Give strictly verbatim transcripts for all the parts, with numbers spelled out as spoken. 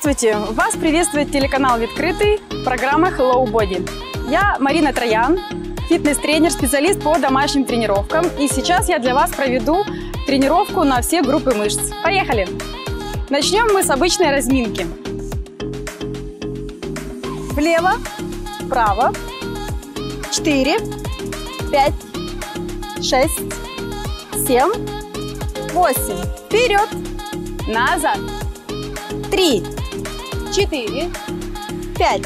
Здравствуйте! Вас приветствует телеканал «Відкритий», программа Hello Body. Я Марина Троян, фитнес-тренер, специалист по домашним тренировкам. И сейчас я для вас проведу тренировку на все группы мышц. Поехали! Начнем мы с обычной разминки. Влево, вправо, четыре, пять, шесть, семь, восемь. Вперед, назад. Три, четыре, пять,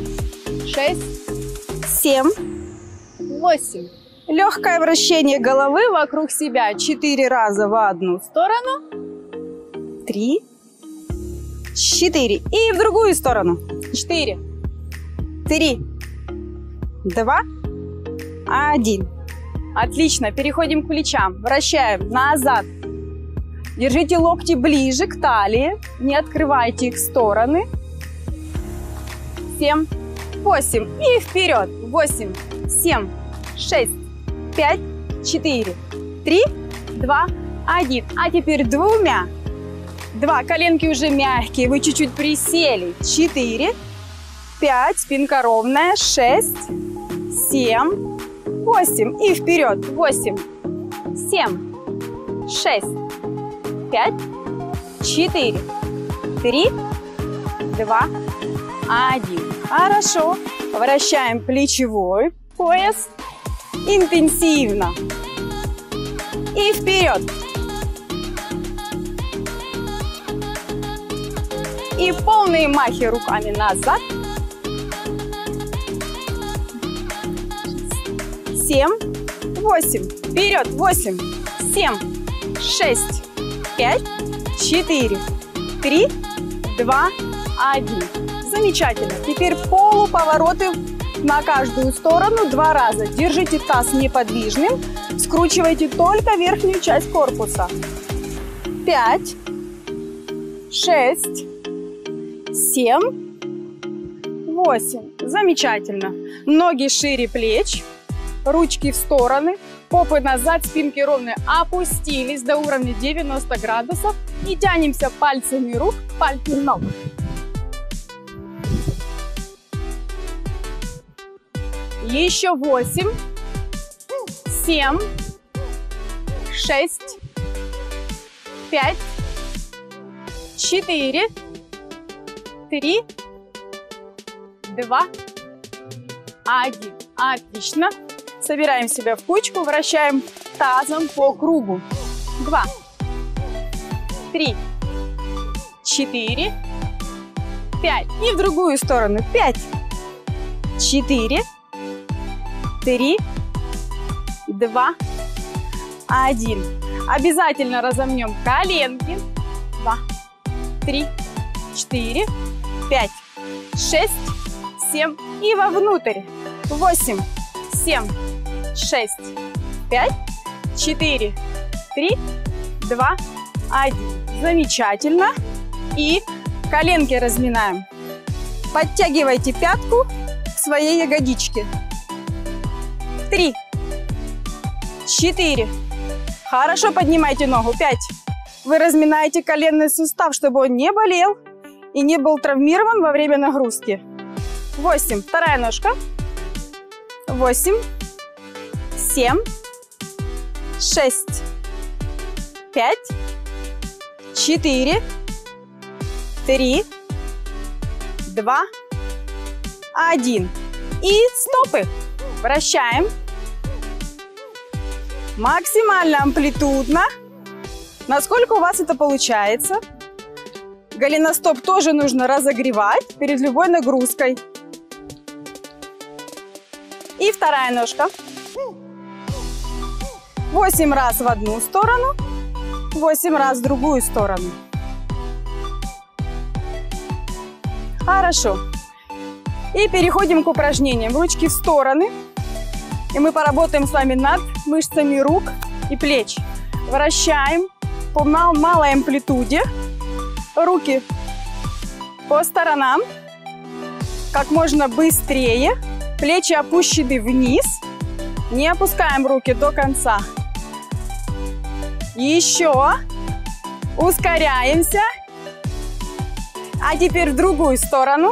шесть, семь, восемь. Легкое вращение головы вокруг себя. Четыре раза в одну сторону. Три, четыре. И в другую сторону. Четыре, три, два, один. Отлично. Переходим к плечам. Вращаем назад. Держите локти ближе к талии. Не открывайте их в стороны. Семь, восемь. И вперед. Восемь, семь, шесть, пять, четыре, три, два, один. А теперь двумя. Два. Коленки уже мягкие. Вы чуть-чуть присели. Четыре, пять. Спинка ровная. Шесть, семь, восемь. И вперед. Восемь, семь, шесть, пять, четыре, три, два, один. Хорошо. Вращаем плечевой пояс. Интенсивно. И вперед. И полные махи руками назад. Семь, восемь. Вперед. Восемь, семь, шесть, пять, четыре, три, два, один. Замечательно. Теперь полуповороты на каждую сторону два раза. Держите таз неподвижным. Скручивайте только верхнюю часть корпуса. Пять, шесть, семь, восемь. Замечательно. Ноги шире плеч. Ручки в стороны. Попы назад, спинки ровные. Опустились до уровня девяноста градусов. И тянемся пальцами рук, пальцами ног. Еще восемь, семь, шесть, пять, четыре, три, два, один. Отлично. Собираем себя в кучку, вращаем тазом по кругу. Два, три, четыре, пять. И в другую сторону. Пять, четыре, три, два, один. Обязательно разомнем коленки. Два, три, четыре, пять, шесть, семь. И вовнутрь. Восемь, семь, шесть, пять, четыре, три, два, один. Замечательно. И коленки разминаем. Подтягивайте пятку к своей ягодичке. Три, четыре. Хорошо поднимайте ногу. Пять. Вы разминаете коленный сустав, чтобы он не болел и не был травмирован во время нагрузки. Восемь. Вторая ножка. Восемь, семь, шесть, пять, четыре, три, два, один. И стопы. Вращаем. Максимально амплитудно. Насколько у вас это получается. Голеностоп тоже нужно разогревать перед любой нагрузкой. И вторая ножка. Восемь раз в одну сторону. Восемь раз в другую сторону. Хорошо. И переходим к упражнениям. Ручки в стороны. И мы поработаем с вами над мышцами рук и плеч. Вращаем по малой амплитуде. Руки по сторонам. Как можно быстрее. Плечи опущены вниз. Не опускаем руки до конца. Еще. Ускоряемся. А теперь в другую сторону.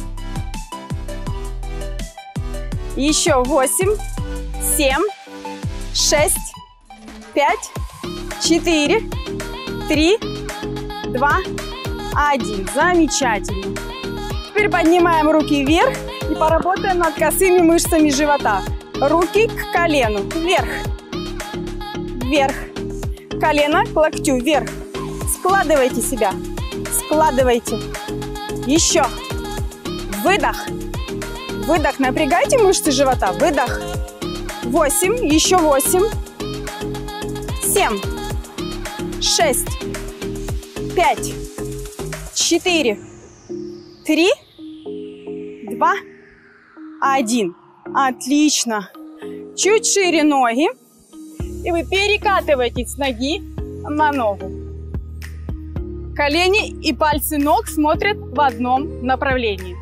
Еще восемь, семь, шесть, пять, четыре, три, два, один. Замечательно. Теперь поднимаем руки вверх и поработаем над косыми мышцами живота. Руки к колену. Вверх. Вверх. Колено к локтю. Вверх. Складывайте себя. Складывайте. Еще. Выдох. Выдох. Напрягайте мышцы живота. Выдох. Восемь. Еще восемь. Семь. Шесть. Пять. Четыре. Три. Два. Один. Отлично. Чуть шире ноги. И вы перекатываетесь с ноги на ногу. Колени и пальцы ног смотрят в одном направлении.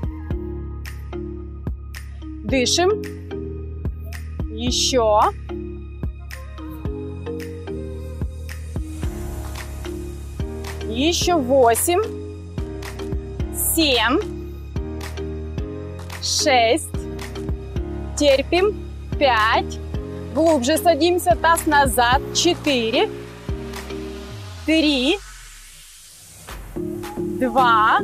Дышим. Еще. Еще восемь. Семь. Шесть. Терпим. Пять. Глубже садимся. Таз назад. Четыре. Три. Два.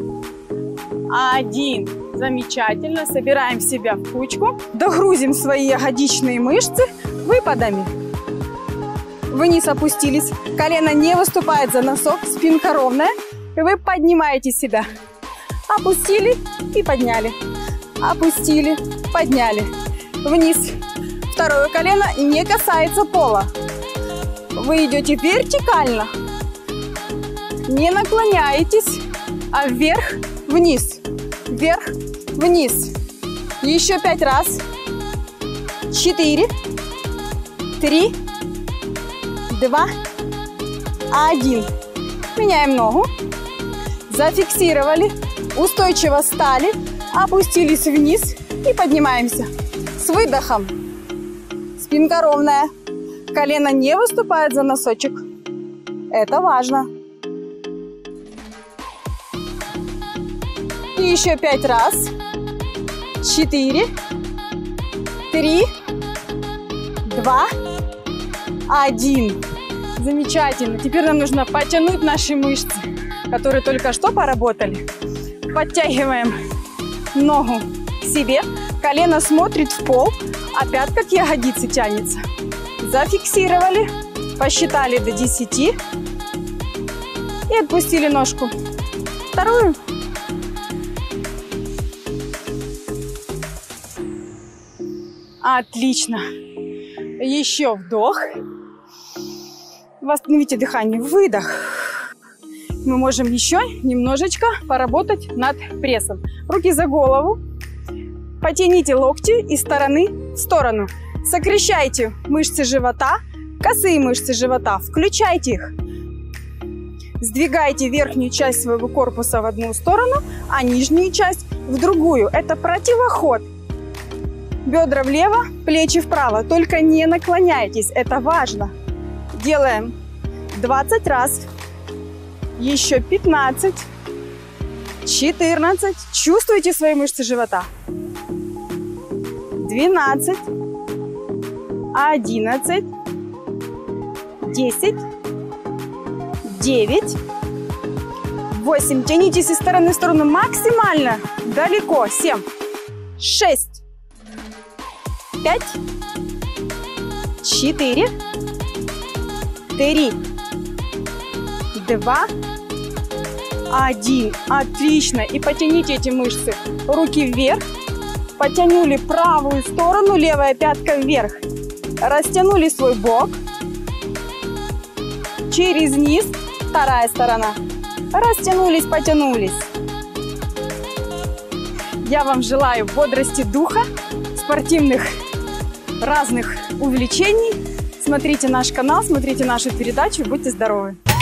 Один. Замечательно. Собираем себя в кучку. Догрузим свои ягодичные мышцы выпадами. Вниз опустились. Колено не выступает за носок. Спинка ровная. И вы поднимаете себя. Опустили и подняли. Опустили, подняли. Вниз. Второе колено не касается пола. Вы идете вертикально. Не наклоняетесь, а вверх, вниз. Вверх, вниз. Еще пять раз. Четыре. Три. Два. Один. Меняем ногу. Зафиксировали. Устойчиво встали. Опустились вниз и поднимаемся. С выдохом. Спинка ровная. Колено не выступает за носочек. Это важно. И еще пять раз. Четыре. Три. Два. Один. Замечательно. Теперь нам нужно потянуть наши мышцы, которые только что поработали. Подтягиваем ногу к себе. Колено смотрит в пол, а пятка к ягодице тянется. Зафиксировали. Посчитали до десяти. И отпустили ножку. Вторую. Отлично. Еще вдох. Восстановите дыхание. Выдох. Мы можем еще немножечко поработать над прессом. Руки за голову. Потяните локти из стороны в сторону. Сокращайте мышцы живота, косые мышцы живота. Включайте их. Сдвигайте верхнюю часть своего корпуса в одну сторону, а нижнюю часть в другую. Это противоход. Бедра влево, плечи вправо. Только не наклоняйтесь. Это важно. Делаем двадцать раз. Еще пятнадцать. четырнадцать. Чувствуйте свои мышцы живота. двенадцать. одиннадцать. десять. девять. восемь. Тянитесь из стороны в сторону максимально далеко. семь. шесть. пять. четыре. три. два. один. Отлично. И потяните эти мышцы. Руки вверх. Потянули правую сторону, левая пятка вверх. Растянули свой бок. Через низ. Вторая сторона. Растянулись, потянулись. Я вам желаю бодрости духа, спортивных разных увлечений. Смотрите наш канал, смотрите нашу передачу. Будьте здоровы!